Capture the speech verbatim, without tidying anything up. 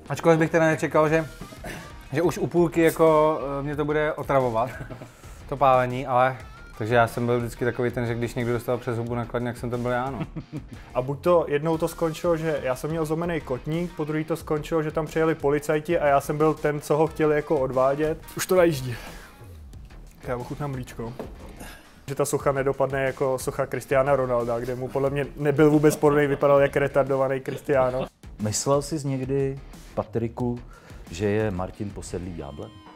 Ačkoliv bych teda nečekal, že, že už u půlky jako mě to bude otravovat, to pálení, ale takže já jsem byl vždycky takový ten, že když někdo dostal přes hubu nakladně, jak jsem to byl já, no. A buď to jednou to skončilo, že já jsem měl zlomený kotník, po druhý to skončilo, že tam přijeli policajti a já jsem byl ten, co ho chtěli jako odvádět. Už to najíždí. Já ochutnám mlíčko. Že ta socha nedopadne jako socha Cristiana Ronalda, kde mu podle mě nebyl vůbec podobný, vypadal jak retardovaný Cristiano. Myslel jsi někdy, Patriku, že je Martin posedlý ďáblem?